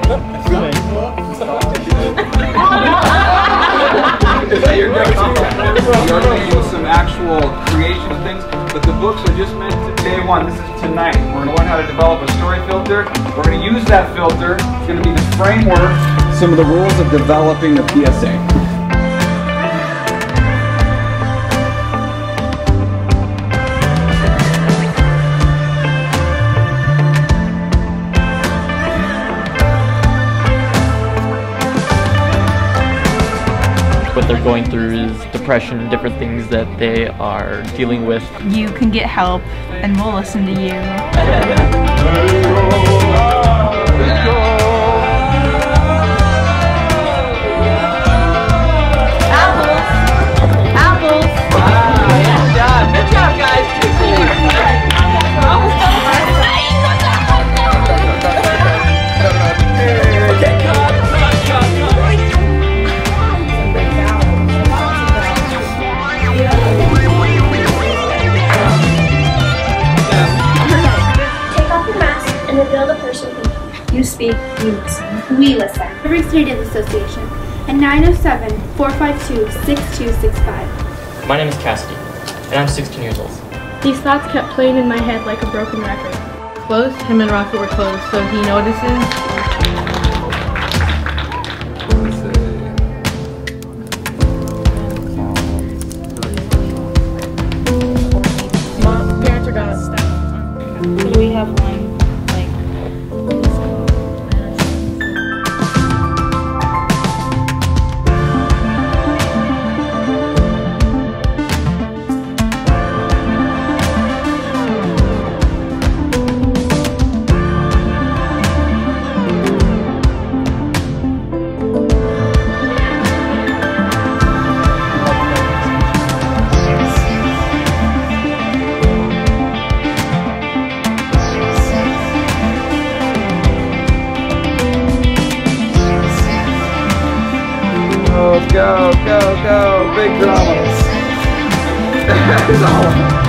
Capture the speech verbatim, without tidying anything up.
Is that your go-to? We are going to do some actual creation of things, but the books are just meant to day one. This is tonight. We're going to learn how to develop a story filter. We're going to use that filter. It's going to be the framework, some of the rules of developing the P S A. What they're going through is depression, different things that they are dealing with. You can get help and we'll listen to you. Apples! Apples! Wow, good job. Good job, guys. You speak, you listen. We listen. Fairbanks Native Association at nine oh seven, four five two, six two six five. My name is Cassidy, and I'm sixteen years old. These thoughts kept playing in my head like a broken record. Close, him and Rocket were close, so he notices. Mom, parents are gonna. So do we have one? Go, go, go, big drama. That is all.